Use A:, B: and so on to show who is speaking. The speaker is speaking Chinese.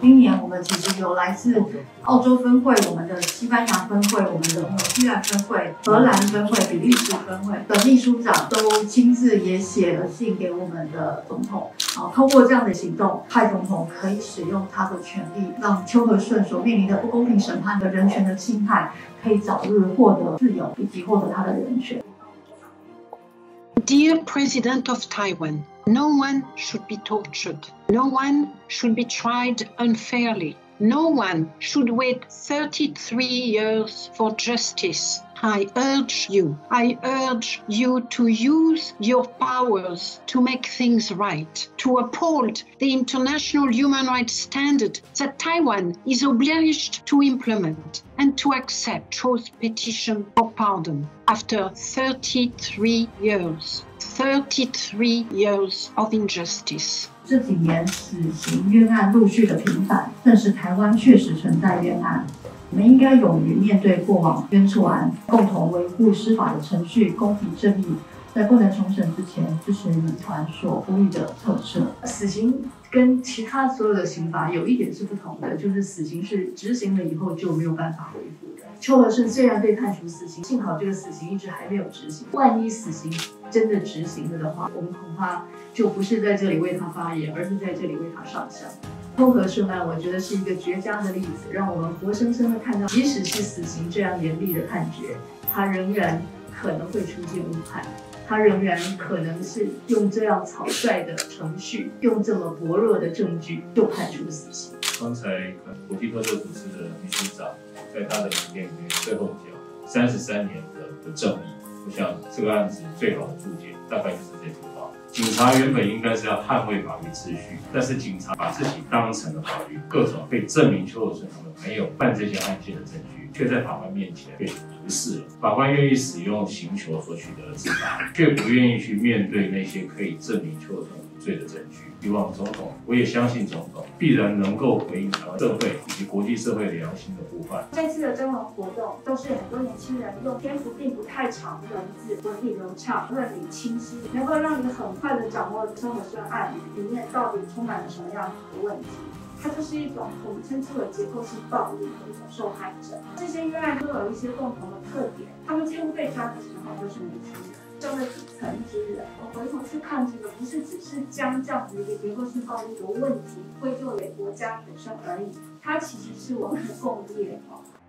A: 今年我们其实有来自澳洲分会、我们的西班牙分会、我们的纽西兰分会、荷兰分会、比利时分会的秘书长都亲自也写了信给我们的总统。通过这样的行动，蔡总统可以使用他的权利，让邱和顺所面临的不公平审判的人权的侵害，可以早日获得自由，以及获得他的人权。
B: Dear President of Taiwan, no one should be tortured. No one should be tried unfairly. No one should wait 33 years for justice. I urge you to use your powers to make things right, to uphold the international human rights standard that Taiwan is obliged to implement, and to accept Cho's petition for pardon after 33 years. 33 years of injustice.
A: 这几年死刑冤案陆续的频繁，证实台湾确实存在冤案。我们应该勇于面对过往冤错案，共同维护司法的程序、公平正义。在不能重审之前，支持民团所呼吁的特赦。死刑跟其他所有的刑罚有一点是不同的，就是死刑是执行了以后就没有办法恢复的。邱和顺虽然被判处死刑，幸好这个死刑一直还没有执行。万一死刑真的执行了的话，我们恐怕就不是在这里为他发言，而是在这里为他上香。邱和顺案，我觉得是一个绝佳的例子，让我们活生生的看到，即使是死刑这样严厉的判决，他仍然可能会出现误判，他仍然可能是用这样草率的程序，用这么薄弱的证据就判处死刑。
C: 刚才国际特赦组织的秘书长在他的影片里面最后讲33年的正义，我想这个案子最好的注解大概就是这句话。警察原本应该是要捍卫法律秩序，但是警察把自己当成了法律，各种被证明邱和顺他们没有犯这些案件的证据，却在法官面前被无视了。法官愿意使用刑求所取得的司法，却不愿意去面对那些可以证明邱和顺无罪的证据。希望总统，我也相信总统必然能够回应台湾社会以及国际社会良心的呼唤。
D: 这次的征文活动都是很多年轻人用篇幅并不太长的文字，文笔流畅，论理清晰，能够让你很快的掌握邱和顺案里面到底充满了什么样的问题。它就是一种我们称之为结构性暴力的一种受害者。这些冤案都有一些共同的特点，他们几乎被抓的时候都是年轻人，社会底层之人。我回头去看这个，不是只是将这样子一个结构性暴力的问题归咎于国家本身而已，它其实是我们的共业。